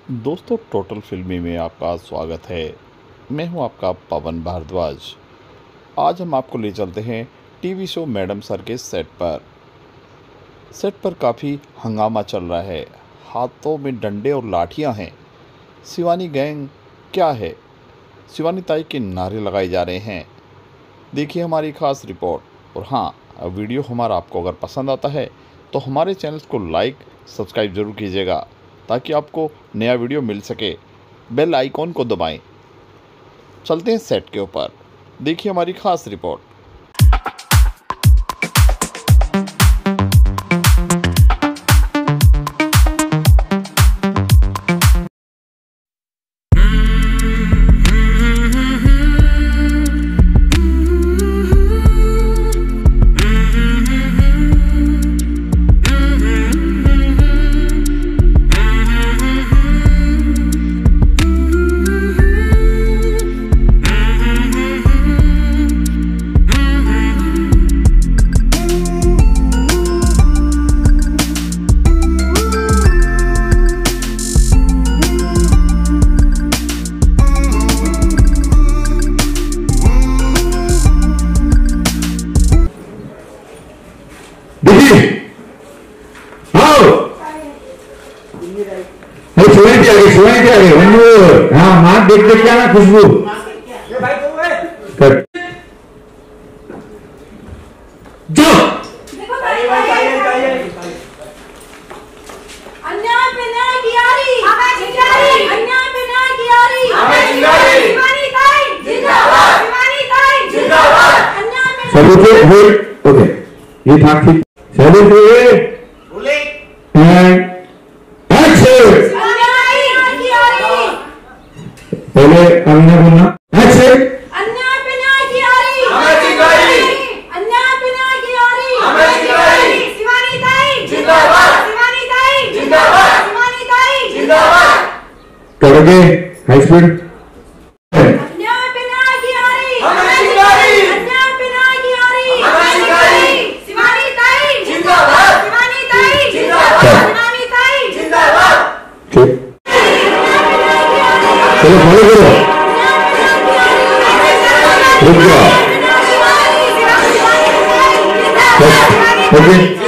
दोस्तों, टोटल फिल्मी में आपका स्वागत है। मैं हूं आपका पवन भारद्वाज। आज हम आपको ले चलते हैं टीवी शो मैडम सर के सेट पर। सेट पर काफ़ी हंगामा चल रहा है। हाथों में डंडे और लाठियां हैं। शिवानी गैंग क्या है, शिवानी ताई के नारे लगाए जा रहे हैं। देखिए हमारी खास रिपोर्ट। और हाँ, वीडियो हमारा आपको अगर पसंद आता है तो हमारे चैनल को लाइक सब्सक्राइब ज़रूर कीजिएगा ताकि आपको नया वीडियो मिल सके। बेल आइकॉन को दबाएं। चलते हैं सेट के ऊपर। देखिए हमारी खास रिपोर्ट। शिवानी आगे हाँ माँ देख देख क्या ना खुशबू जो अन्याय पे न्याय की यारी, अन्याय पे न्याय की यारी, शिवानी ताई जिंदाबाद, शिवानी ताई जिंदाबाद, अन्याय पे सैल्यूट ओके ये था ठीक सैल्यूट बोले एंड एक्शन पहले हमने बोलना ऐसे अन्याय पे न्याय की यारी, अन्याय पे न्याय की यारी, शिवानी ताई जिंदाबाद, शिवानी ताई जिंदाबाद, शिवानी ताई जिंदाबाद। करोगे हाई स्पीड अन्याय पे न्याय की यारी, अन्याय पे न्याय की यारी, शिवानी ताई जिंदाबाद, शिवानी ताई जिंदाबाद, शिवानी ताई जिंदाबाद। चलो फॉलो करो रुक जाओ ओके